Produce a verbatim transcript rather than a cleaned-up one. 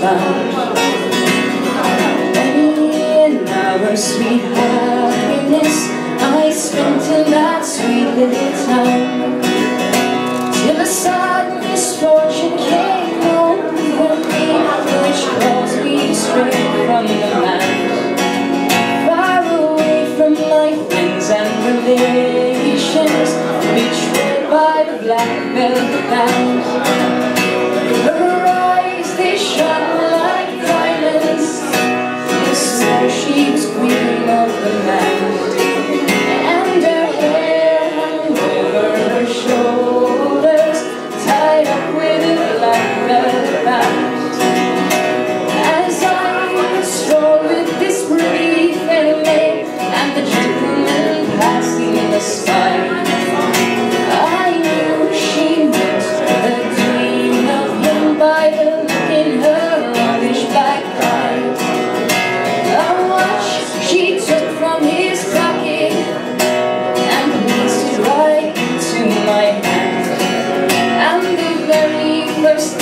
found. Many an hour sweet happiness I spent in that sweet little town, till a sudden misfortune came over me, which caused me to stray from the land, far away from my friends and relations, betrayed by the black velvet band. Her eyes, they shone like diamonds, I swear she was queen of the land. And her hair hung over her shoulders, tied up with a black velvet band. As I strolled with this pretty fair maid, and the gentleman passing the sky, I knew she meant the dream of him by the look in her longish black eyes. A watch she took from his pocket and placed it right into my hand, and the very first